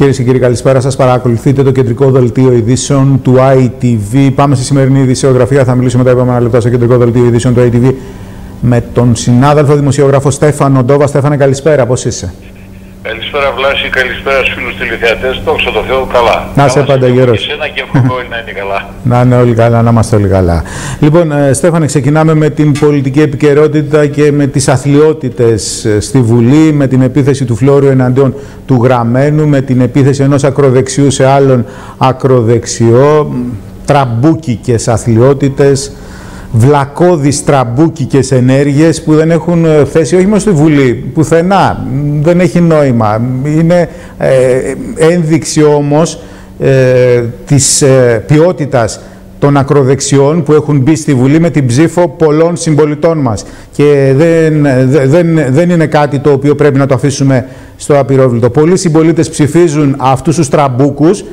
Κυρίες και κύριοι, καλησπέρα σας. Παρακολουθείτε το κεντρικό δελτίο ειδήσεων του ITV. Πάμε στη σημερινή ειδησιογραφία. Θα μιλήσουμε τα επόμενα λεπτά στο κεντρικό δελτίο ειδήσεων του ITV με τον συνάδελφο δημοσιογράφο Στέφανο Ντόβα. Στέφανε, καλησπέρα. Πώς είσαι? Καλησπέρα Βλάση, καλησπέρα στους φίλους τηλεθεατές. Δόξα τω Θεώ, καλά. Να είσαι πάντα γερός. Εσένα και εύχομαι όλοι να είναι καλά. Να είναι όλοι καλά, να είμαστε όλοι καλά. Λοιπόν, Στέφανε, ξεκινάμε με την πολιτική επικαιρότητα και με τις αθλιότητες στη Βουλή, με την επίθεση του Φλόρου εναντίον του Γραμμένου, με την επίθεση ενός ακροδεξιού σε άλλον ακροδεξιό, τραμπούκικες αθλιότητες, βλακώδεις τραμπούκικες ενέργειες που δεν έχουν θέση όχι μόνο στη Βουλή, πουθενά, δεν έχει νόημα. Είναι ένδειξη όμως της ποιότητας των ακροδεξιών που έχουν μπει στη Βουλή με την ψήφο πολλών συμπολιτών μας. Και δεν είναι κάτι το οποίο πρέπει να το αφήσουμε στο απειρόβλητο. Πολλοί συμπολίτες ψηφίζουν αυτούς τους τραμπούκους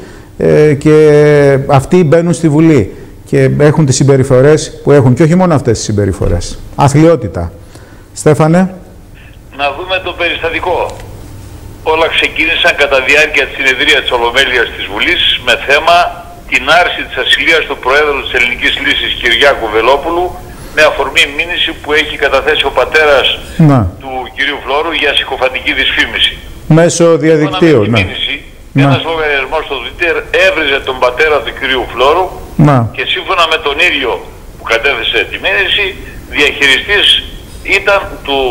και αυτοί μπαίνουν στη Βουλή και έχουν τις συμπεριφορές που έχουν, και όχι μόνο αυτές τις συμπεριφορές. Αθλιότητα. Στέφανε. Να δούμε το περιστατικό. Όλα ξεκίνησαν κατά διάρκεια της συνεδρίας της Ολομέλειας της Βουλής με θέμα την άρση της ασυλίας του Προέδρου της Ελληνικής Λύσης Κυριάκου Βελόπουλου με αφορμή μήνυση που έχει καταθέσει ο πατέρας του κυρίου Φλόρου για συκοφαντική δυσφήμιση. Μέσω διαδικτύου. Ένας λογαριασμός στο Twitter έβριζε τον πατέρα του κυρίου Φλόρου και σύμφωνα με τον ίδιο που κατέθεσε τη μήνυση, διαχειριστής ήταν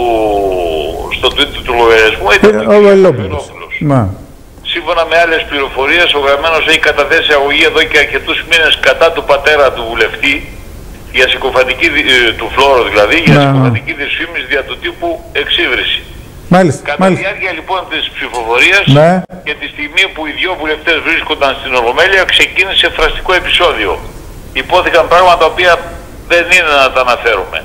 στο Twitter του λογαριασμού ο Βελόπουλος. Σύμφωνα με άλλες πληροφορίες, ο Γραμμένος έχει καταθέσει αγωγή εδώ και αρκετούς μήνες κατά του πατέρα του βουλευτή για συκοφαντική, του Φλόρου δηλαδή, για συκοφαντική δυσφήμιση δια του τύπου εξύβριση. Κατά τη διάρκεια λοιπόν της ψηφοφορίας και τη στιγμή που οι δύο βουλευτές βρίσκονταν στην Ολομέλεια, ξεκίνησε φραστικό επεισόδιο. Υπόθηκαν πράγματα τα οποία δεν είναι να τα αναφέρουμε.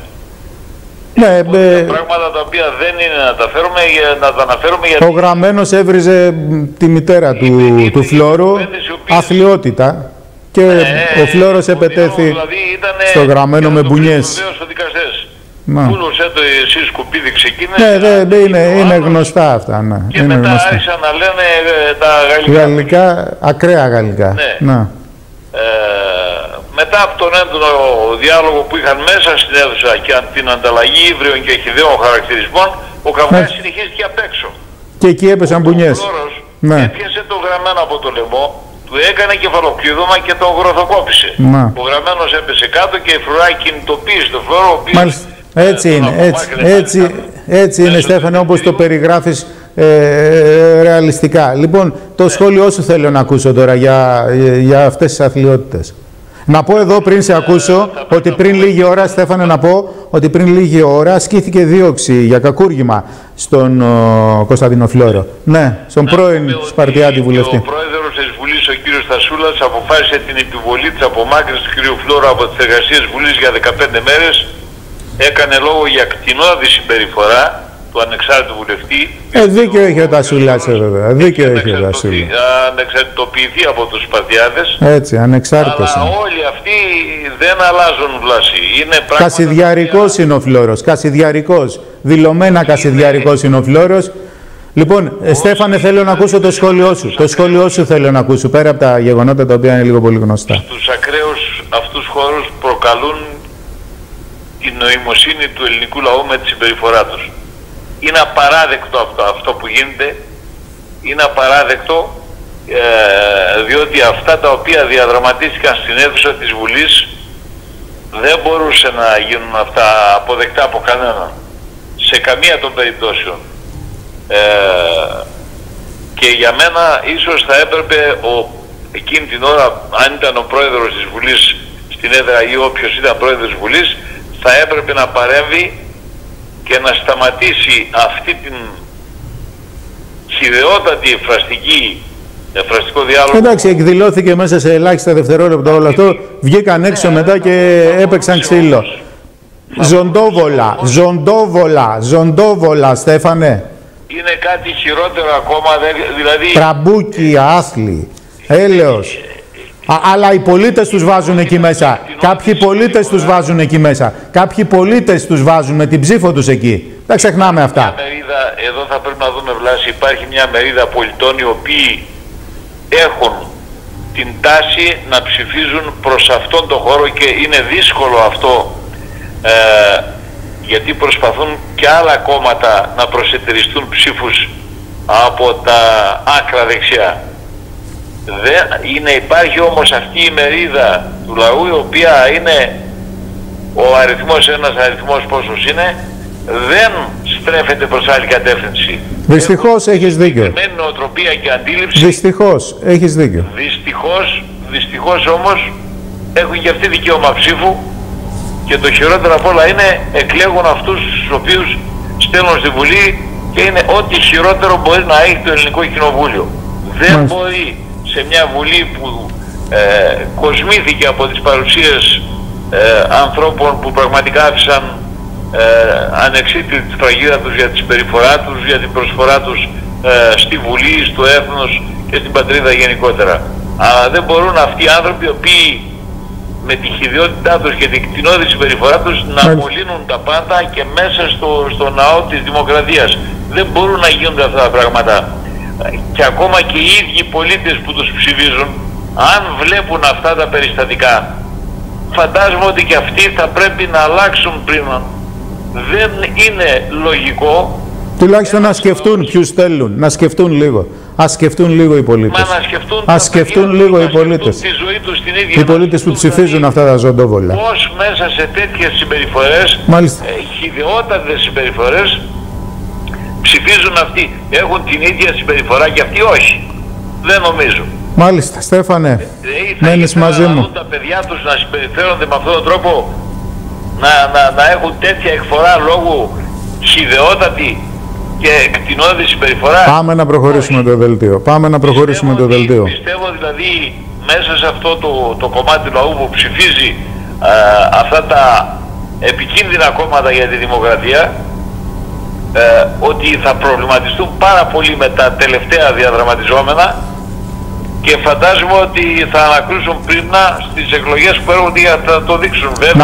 Πράγματα τα οποία δεν είναι να τα αναφέρουμε γιατί... Ο Γραμμένος έβριζε τη μητέρα του Φλόρου, αθλιότητα, και ο Φλόρος επετέθη στο Γραμμένο με μπουνιές. Πούλωσέ το εσύ σκουπίδι ξεκίνησε. Είναι γνωστά αυτά. Και μετά άρχισαν να λένε τα γαλλικά. Ακραία γαλλικά. Μετά από τον έντονο διάλογο που είχαν μέσα στην αίθουσα και την ανταλλαγή ύβριων και χυδαίων χαρακτηρισμών, ο καυγάς συνεχίστηκε απ' έξω. Και εκεί έπεσαν μπουνιές. Ο Φλόρος έπιασε το Γραμμένο από το λαιμό, του έκανε κεφαλοκλείδωμα και τον γροθοκόπησε. Ο Γραμμένος έπεσε κάτω και η φρουρά κινητοποίησε το Φλόρο. Έτσι είναι, έτσι είναι Στέφανε, όπως το περιγράφεις ρεαλιστικά. Λοιπόν, το σχόλιο σου θέλω να ακούσω τώρα για αυτές τις αθλιότητες. Να πω εδώ πριν σε ακούσω ότι πριν λίγη ώρα, Στέφανε, να πω ότι πριν λίγη ώρα ασκήθηκε δίωξη για κακούργημα στον Κωνσταντίνο Φλόρο. Ναι, στον πρώην Σπαρτιάτη βουλευτή. Ο πρόεδρος της Βουλής, ο κύριος Στασούλας, αποφάσισε την επιβολή της απομάκρυνσης του κύριου Φλόρου από τις εργασίες Βουλής για 15 μέρες. Έκανε λόγο για κτηνώδη συμπεριφορά του ανεξάρτητου βουλευτή. Δίκαιο έχει ο Τασούλας, βέβαια. Δίκαιο έχει ο Τασούλας. Ανεξαρτητοποιηθεί από τους Σπαρτιάδες. Έτσι, ανεξάρτητος. Αλλά όλοι αυτοί δεν αλλάζουν Βλάση. Είναι Κασιδιαρικός είναι ο Φλόρος. Κασιδιαρικός. Δηλωμένα κασιδιαρικός είναι ο Φλόρος. Λοιπόν, Στέφανε, θέλω να ακούσω το σχόλιο σου. Το σχόλιο σου θέλω να ακούσω, πέρα από τα γεγονότα τα οποία είναι λίγο πολύ γνωστά. Στους ακραίους αυτούς χώρους προκαλούν την νοημοσύνη του ελληνικού λαού με τη συμπεριφορά τους. Είναι απαράδεκτο αυτό που γίνεται, είναι απαράδεκτο διότι αυτά τα οποία διαδραματίστηκαν στην αίθουσα της Βουλής δεν μπορούσε να γίνουν αυτά αποδεκτά από κανέναν, σε καμία των περιπτώσεων. Και για μένα ίσως θα έπρεπε εκείνη την ώρα, αν ήταν ο πρόεδρος της Βουλής στην έδρα ή όποιος ήταν πρόεδρος της Βουλής, θα έπρεπε να παρέμβει και να σταματήσει αυτή την χυδαιότατη φραστικό διάλογο. Εντάξει, εκδηλώθηκε μέσα σε ελάχιστα δευτερόλεπτα όλο αυτό, βγήκαν έξω μετά και έπαιξαν ξύλο. Ζωντόβολα, Στέφανε. Είναι κάτι χειρότερο ακόμα, δηλαδή... Τραμπούκι, άθλοι, έλεος. Αλλά οι πολίτες τους βάζουν εκεί μέσα. Κάποιοι πολίτες τους βάζουν εκεί μέσα. Κάποιοι πολίτες τους βάζουν με την ψήφο τους εκεί. Δεν ξεχνάμε αυτά. Εδώ θα πρέπει να δούμε, Βλάση, υπάρχει μια μερίδα πολιτών οι οποίοι έχουν την τάση να ψηφίζουν προς αυτόν τον χώρο και είναι δύσκολο αυτό γιατί προσπαθούν και άλλα κόμματα να προσεταιριστούν ψήφους από τα άκρα δεξιά. Υπάρχει όμως αυτή η μερίδα του λαού η οποία είναι ο αριθμός, ένας αριθμός πόσος είναι, δεν στρέφεται προς άλλη κατεύθυνση. Δυστυχώς έχεις δίκιο. Με νοοτροπία και αντίληψη. Δυστυχώς έχεις δίκιο. Δυστυχώς όμως έχουν και αυτοί δικαίωμα ψήφου και το χειρότερο απ' όλα είναι εκλέγουν αυτούς τους οποίους στέλνουν στη Βουλή και είναι ό,τι χειρότερο μπορεί να έχει το ελληνικό κοινοβούλιο. Δεν μπορεί σε μια Βουλή που κοσμήθηκε από τις παρουσίες ανθρώπων που πραγματικά άφησαν ανεξίτηλη τη φραγίδα τους για τη συμπεριφορά τους, για την προσφορά τους στη Βουλή, στο έθνος και στην πατρίδα γενικότερα. Αλλά δεν μπορούν αυτοί οι άνθρωποι οι οποίοι με τη χυδιότητά τους και την κτηνώδη συμπεριφορά τους να μολύνουν τα πάντα και μέσα στο ναό της δημοκρατίας. Δεν μπορούν να γίνονται αυτά τα πράγματα. Και ακόμα και οι ίδιοι πολίτες που τους ψηφίζουν, αν βλέπουν αυτά τα περιστατικά, φαντάζομαι ότι και αυτοί θα πρέπει να αλλάξουν πριν. Δεν είναι λογικό. Τουλάχιστον να σκεφτούν ποιους θέλουν, να σκεφτούν λίγο. Ας σκεφτούν λίγο οι πολίτες. Ας σκεφτούν λίγο οι πολίτες. Οι πολίτες που ψηφίζουν αυτά τα ζωντόβολα. Πώς μέσα σε τέτοιες συμπεριφορές, χυδαιότατες συμπεριφορές, ψηφίζουν αυτοί. Έχουν την ίδια συμπεριφορά και αυτοί όχι. Δεν νομίζω. Μάλιστα, Στέφανε, μένεις μαζί μου. Τα παιδιά τους να συμπεριφέρονται με αυτόν τον τρόπο, να έχουν τέτοια εκφορά λόγου χυδαιότατη και κτηνώδη συμπεριφορά. Πάμε να προχωρήσουμε το δελτίο. Πιστεύω δηλαδή μέσα σε αυτό το κομμάτι του λαού που ψηφίζει αυτά τα επικίνδυνα κόμματα για τη δημοκρατία, ότι θα προβληματιστούν πάρα πολύ με τα τελευταία διαδραματιζόμενα και φαντάζομαι ότι θα ανακρούσουν πριν στις εκλογές που έρχονται για να το δείξουν. Βέβαια,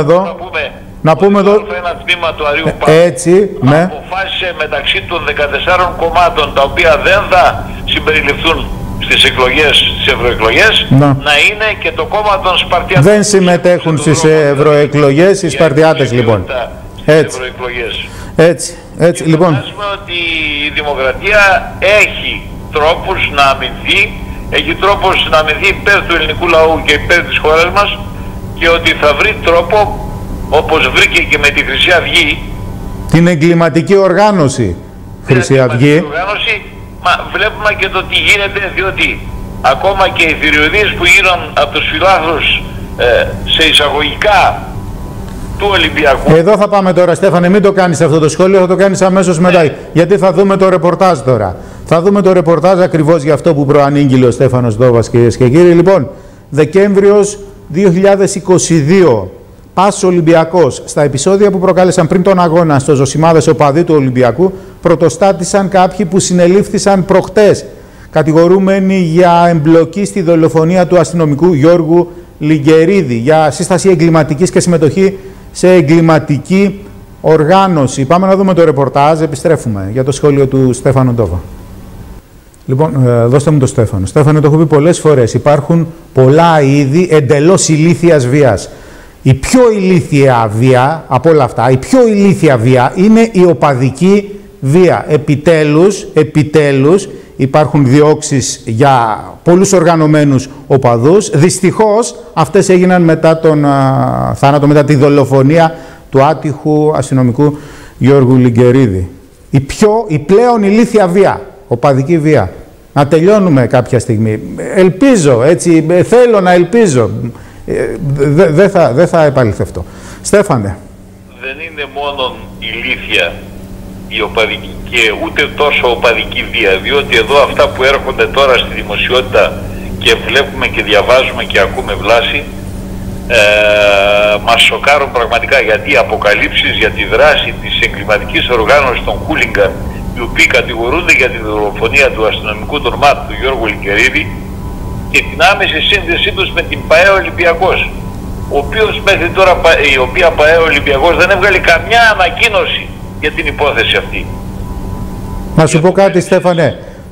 να πούμε εδώ ένα τμήμα του Αρείου αποφάσισε μεταξύ των 14 κομμάτων τα οποία δεν θα συμπεριληφθούν στις εκλογές, στις ευρωεκλογές, να είναι και το κόμμα των Σπαρτιάτων. Δεν συμμετέχουν στις ευρωεκλογές οι Σπαρτιάτες, λοιπόν. Έτσι, λοιπόν. Φαντάζομαι ότι η δημοκρατία έχει τρόπους να αμυνθεί, έχει τρόπους να αμυνθεί υπέρ του ελληνικού λαού και υπέρ της χώρας μας και ότι θα βρει τρόπο, όπως βρήκε και με τη Χρυσή Αυγή, την εγκληματική οργάνωση Χρυσή Αυγή. Μα βλέπουμε και το τι γίνεται, διότι ακόμα και οι θηριωδίες που γίναν από τους φιλάθλους σε εισαγωγικά του Ολυμπιακού. Εδώ θα πάμε τώρα, Στέφανε, μην το κάνεις αυτό το σχόλιο, θα το κάνεις αμέσως μετά, γιατί θα δούμε το ρεπορτάζ τώρα. Θα δούμε το ρεπορτάζ ακριβώς για αυτό που προανήγγειλε ο Στέφανος Ντόβας, κυρίες και κύριοι. Λοιπόν, Δεκέμβριος 2022. Πας Ολυμπιακός. Στα επεισόδια που προκάλεσαν πριν τον αγώνα στο Ζωσιμάδες οπαδοί του Ολυμπιακού, πρωτοστάτησαν κάποιοι που συνελήφθησαν προχτές, κατηγορούμενοι για εμπλοκή στη δολοφονία του αστυνομικού Γιώργου Λιγκερίδη, για σύσταση εγκληματικής και συμμετοχή σε εγκληματική οργάνωση. Πάμε να δούμε το ρεπορτάζ, επιστρέφουμε για το σχόλιο του Στέφανου Ντόβα. Λοιπόν, δώστε μου το Στέφανο. Στέφανε, το έχω πει πολλές φορές. Υπάρχουν πολλά είδη εντελώς ηλίθιας βίας. Η πιο ηλίθια βία από όλα αυτά, η πιο ηλίθια βία είναι η οπαδική βία. Επιτέλους υπάρχουν διώξεις για πολλούς οργανωμένους οπαδούς. Δυστυχώς αυτές έγιναν μετά τον θάνατο, μετά τη δολοφονία του άτυχου αστυνομικού Γιώργου Λιγκερίδη. Η πλέον ηλίθια βία, οπαδική βία. Να τελειώνουμε κάποια στιγμή. Ελπίζω, έτσι, θέλω να ελπίζω. Δεν θα επαληθευτώ. Στέφανε. Δεν είναι μόνο ηλίθια η οπαδική και ούτε τόσο οπαδική βία, διότι εδώ αυτά που έρχονται τώρα στη δημοσιότητα και βλέπουμε και διαβάζουμε και ακούμε βλάση, μας σοκάρουν πραγματικά, γιατί οι αποκαλύψεις για τη δράση της εγκληματικής οργάνωσης των χούλιγκαν, οι οποίοι κατηγορούνται για τη δολοφονία του αστυνομικού των ΜΑΤ του Γιώργου Λιγκερίδη και την άμεση σύνδεσή τους με την ΠΑΕ Ολυμπιακός, ο οποίος μέχρι τώρα η οποία ΠΑΕ Ολυμπιακός δεν έβγαλε καμιά ανακοίνωση για την υπόθεση αυτή. Να σου πω κάτι, Στέφανε.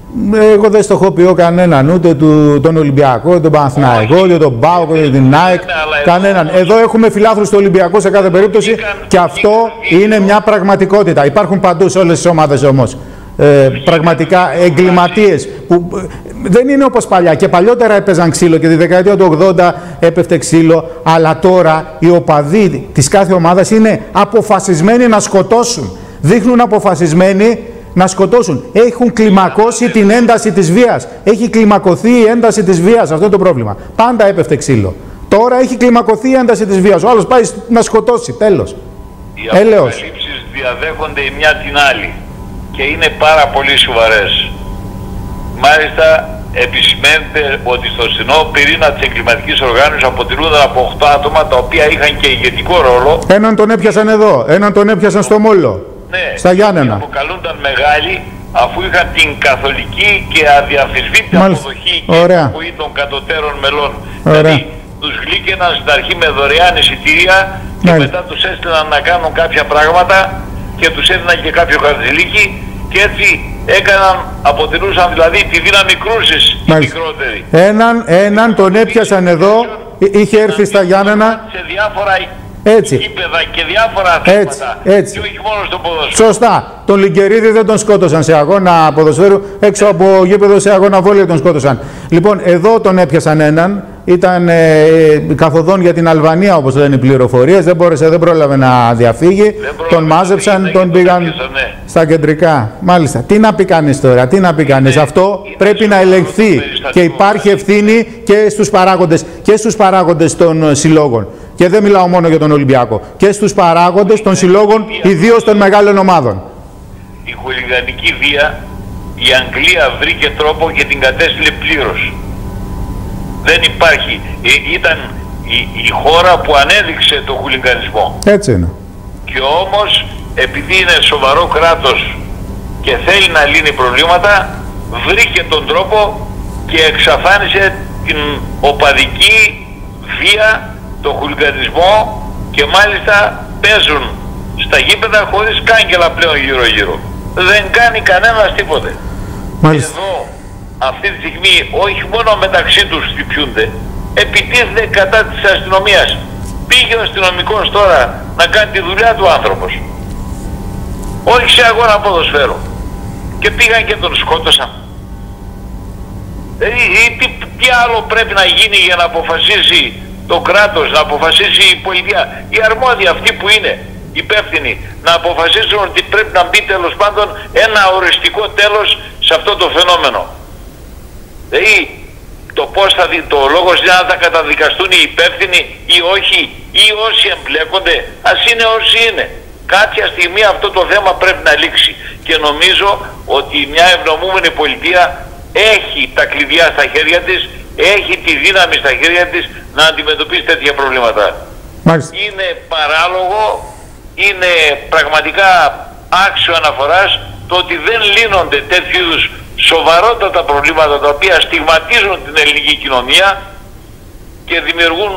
Εγώ δεν στοχοποιώ κανέναν, ούτε τον Ολυμπιακό, ούτε τον Παναθηναϊκό, ούτε τον ΠΑΟΚ, ούτε την ΑΕΚ, κανέναν. Εδώ έχουμε φιλάθλους του Ολυμπιακού σε κάθε περίπτωση και αυτό είναι μια πραγματικότητα. Υπάρχουν παντού σε όλες τις ομάδες όμως. Πραγματικά εγκληματίες που δεν είναι όπως παλιά. Και παλιότερα έπαιζαν ξύλο και τη δεκαετία του 80 έπεφτε ξύλο, αλλά τώρα οι οπαδοί της κάθε ομάδας είναι αποφασισμένοι να σκοτώσουν. Δείχνουν αποφασισμένοι να σκοτώσουν. Έχουν κλιμακώσει την ένταση της βίας. Έχει κλιμακωθεί η ένταση της βίας. Αυτό είναι το πρόβλημα. Πάντα έπεφτε ξύλο. Τώρα έχει κλιμακωθεί η ένταση της βίας. Ο άλλος πάει να σκοτώσει. Τέλος. Οι αποκαλύψεις διαδέχονται η μια την άλλη και είναι πάρα πολύ σοβαρές. Μάλιστα επισημαίνεται ότι στο στενό πυρήνα της εγκληματικής οργάνωσης αποτελούνταν από 8 άτομα τα οποία είχαν και ηγετικό ρόλο. Έναν τον έπιασαν εδώ, έναν τον έπιασαν στο Μόλο. Ναι, στα Γιάννενα. Αποκαλούνταν μεγάλοι αφού είχαν την καθολική και αδιαφυσβήτητη αποδοχή και υπακοή των κατωτέρων μελών. Δηλαδή τους γλύκαιναν στην αρχή με δωρεάν εισιτήρια και μετά τους έστειλαν να κάνουν κάποια πράγματα και τους έδιναν και κάποιο χαρτζηλίκι και έτσι αποτελούσαν δηλαδή τη δύναμη κρούσης οι μικρότεροι. Έναν τον έπιασαν εδώ, είχε έρθει στα Γιάννενα. Σε διάφορα γήπεδα και διάφορα αθλήματα και όχι μόνο στο ποδόσφαιρο. Σωστά. Τον Λιγκερίδη δεν τον σκότωσαν σε αγώνα ποδοσφαίρου, έξω από γήπεδο σε αγώνα βόλεϊ τον σκότωσαν. Λοιπόν, εδώ τον έπιασαν έναν, ήταν καθοδόν για την Αλβανία όπως λένε οι πληροφορίες, δεν πρόλαβε να διαφύγει, τον μάζεψαν, τον πήγαν στα κεντρικά. Μάλιστα. Τι να πει κανείς τώρα, τι να πει κανείς, αυτό πρέπει να ελεγχθεί και υπάρχει ευθύνη και στους παράγοντες των συλλόγων. Και δεν μιλάω μόνο για τον Ολυμπιακό. Και στους παράγοντες των συλλόγων, ιδίως των μεγάλων ομάδων. Η χουλιγανική βία, η Αγγλία βρήκε τρόπο και την κατέστηλε πλήρως. Δεν υπάρχει. Ήταν η χώρα που ανέδειξε το χουλιγανισμό. Έτσι είναι. Και όμως, επειδή είναι σοβαρό κράτος και θέλει να λύνει προβλήματα, βρήκε τον τρόπο και εξαφάνισε την οπαδική βία, το χουλιγανισμό και μάλιστα παίζουν στα γήπεδα χωρίς κάγκελα πλέον γύρω-γύρω. Δεν κάνει κανένας τίποτε. Μάλιστα. Εδώ αυτή τη στιγμή όχι μόνο μεταξύ τους χτυπιούνται, επιτίθεται κατά της αστυνομίας. Πήγε ο αστυνομικός τώρα να κάνει τη δουλειά του άνθρωπος. Όχι σε αγώνα ποδοσφαίρου. Και πήγαν και τον σκότωσαν. Τι άλλο πρέπει να γίνει για να αποφασίσει το κράτος, να αποφασίσει η πολιτεία, οι αρμόδιοι αυτοί που είναι υπεύθυνοι, να αποφασίσουν ότι πρέπει να μπει τέλος πάντων ένα οριστικό τέλος σε αυτό το φαινόμενο. Δηλαδή το πώς θα δει, το λόγος είναι να τα καταδικαστούν οι υπεύθυνοι ή όχι, ή όσοι εμπλέκονται, ας είναι όσοι είναι. Κάποια στιγμή αυτό το θέμα πρέπει να λήξει και νομίζω ότι μια ευνομούμενη πολιτεία έχει τα κλειδιά στα χέρια της, έχει τη δύναμη στα χέρια της να αντιμετωπίσει τέτοια προβλήματα. Μάλιστα. Είναι παράλογο, είναι πραγματικά άξιο αναφοράς το ότι δεν λύνονται τέτοιου είδους σοβαρότατα προβλήματα τα οποία στιγματίζουν την ελληνική κοινωνία και δημιουργούν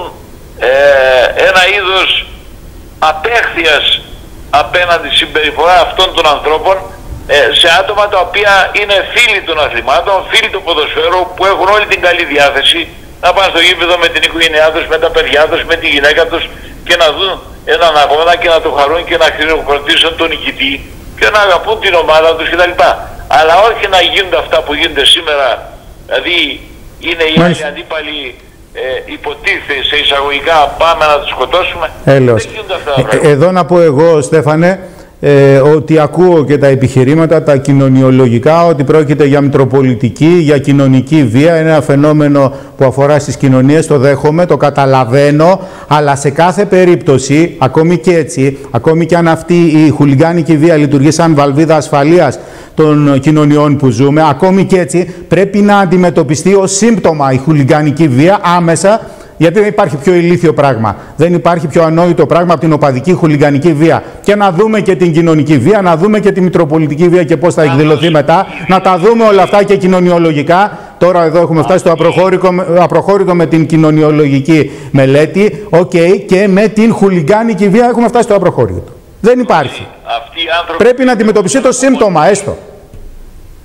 ένα είδος απέχθειας απέναντι συμπεριφορά αυτών των ανθρώπων σε άτομα τα οποία είναι φίλοι των αθλημάτων, φίλοι του ποδοσφαίρου που έχουν όλη την καλή διάθεση να πάνε στο γήπεδο με την οικογένειά τους, με τα παιδιά τους, με τη γυναίκα τους και να δουν έναν αγώνα και να το χαρούν και να χειροκροτήσουν τον νικητή και να αγαπούν την ομάδα τους κτλ. Αλλά όχι να γίνονται αυτά που γίνονται σήμερα, δηλαδή είναι οι άλλοι αντίπαλοι υποτίθεται σε εισαγωγικά πάμε να τους σκοτώσουμε. Δεν γίνονται αυτά τα πράγματα. Εδώ να πω εγώ, Στέφανε, ότι ακούω και τα επιχειρήματα, τα κοινωνιολογικά, ότι πρόκειται για μητροπολιτική, για κοινωνική βία. Είναι ένα φαινόμενο που αφορά στις κοινωνίες, το δέχομαι, το καταλαβαίνω, αλλά σε κάθε περίπτωση, ακόμη και έτσι, ακόμη και αν αυτή η χουλιγάνικη βία λειτουργεί σαν βαλβίδα ασφαλείας των κοινωνιών που ζούμε, ακόμη και έτσι πρέπει να αντιμετωπιστεί ως σύμπτωμα η χουλιγάνικη βία άμεσα. Γιατί δεν υπάρχει πιο ηλίθιο πράγμα. Δεν υπάρχει πιο ανόητο πράγμα από την οπαδική χουλιγανική βία. Και να δούμε και την κοινωνική βία, να δούμε και τη μητροπολιτική βία και πώς θα εκδηλωθεί μετά. Να τα δούμε όλα αυτά και κοινωνιολογικά. Τώρα εδώ έχουμε φτάσει στο απροχώρητο με την κοινωνιολογική μελέτη. Και με την χουλιγάνικη βία έχουμε φτάσει στο απροχώρητο. Δεν υπάρχει. Πρέπει να αντιμετωπιστεί το σύμπτωμα έστω.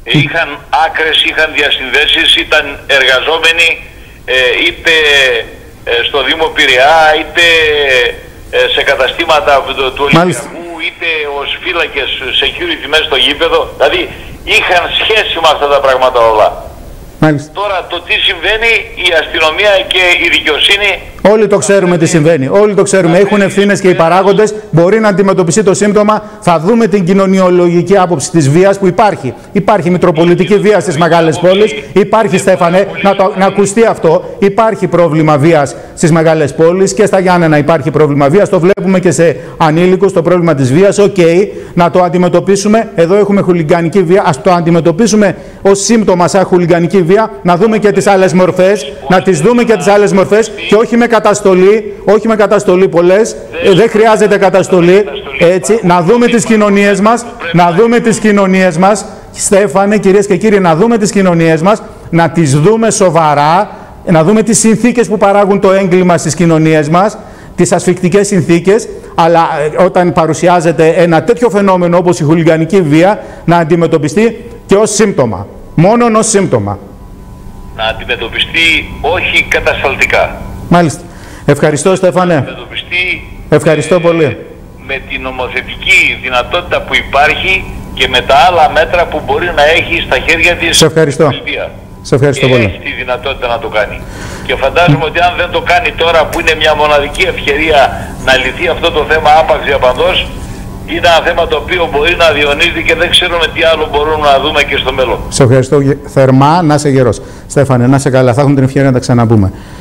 Είχαν άκρες, είχαν διασυνδέσεις, ήταν εργαζόμενοι είτε στο Δήμο Πειραιά, είτε σε καταστήματα του Ολυμπιακού, είτε ως φύλακες security μέσα στο γήπεδο. Δηλαδή είχαν σχέση με αυτά τα πράγματα όλα. Μάλιστα. Τώρα το τι συμβαίνει, η αστυνομία και η δικαιοσύνη... Όλοι το ξέρουμε τι συμβαίνει. Όλοι το ξέρουμε. Έχουν ευθύνες και οι παράγοντες. Μπορεί να αντιμετωπιστεί το σύμπτωμα. Θα δούμε την κοινωνιολογική άποψη της βίας που υπάρχει. Υπάρχει μητροπολιτική βία στις μεγάλες πόλεις. Υπάρχει, Στέφανε, να ακουστεί αυτό. Υπάρχει πρόβλημα βίας στις μεγάλες πόλεις και στα Γιάννενα υπάρχει πρόβλημα βίας. Το βλέπουμε και σε ανήλικους το πρόβλημα της βίας. Οκ, να το αντιμετωπίσουμε. Εδώ έχουμε χουλιγκανική βία. Ας το αντιμετωπίσουμε ως σύμπτωμα σαν χουλιγκανική βία. Να δούμε και τις άλλες μορφές. Να τις δούμε και τις άλλες μορφές και όχι με καταστολή, όχι με καταστολή πολλές, δεν χρειάζεται καταστολή, έτσι, να δούμε τις κοινωνίες μας, να δούμε τις κοινωνίες μας, Στέφανε, κυρίες και κύριοι, να δούμε τις κοινωνίες μας, να τις δούμε σοβαρά, να δούμε τις συνθήκες που παράγουν το έγκλημα στις κοινωνίες μας, τις ασφικτικές συνθήκες, αλλά όταν παρουσιάζεται ένα τέτοιο φαινόμενο όπως η χουλιγκανική βία, να αντιμετωπιστεί και ως σύμπτωμα, μόνον ως σύμπτωμα. Να αντιμετωπιστεί όχι κατασταλτικά. Μάλιστα. Ευχαριστώ, Στέφανε. Ευχαριστώ πολύ. Με την νομοθετική δυνατότητα που υπάρχει και με τα άλλα μέτρα που μπορεί να έχει στα χέρια της. Σε ευχαριστώ. Σε ευχαριστώ πολύ. Έχει τη δυνατότητα να το κάνει. Και φαντάζομαι ότι αν δεν το κάνει τώρα που είναι μια μοναδική ευκαιρία να λυθεί αυτό το θέμα άπαξ διαπαντός, είναι ένα θέμα το οποίο μπορεί να διονύζει και δεν ξέρουμε τι άλλο μπορούμε να δούμε και στο μέλλον. Σε ευχαριστώ θερμά. Να είσαι γερός. Στέφανε, να είσαι καλά. Θα έχουμε την ευκαιρία να τα ξαναπούμε.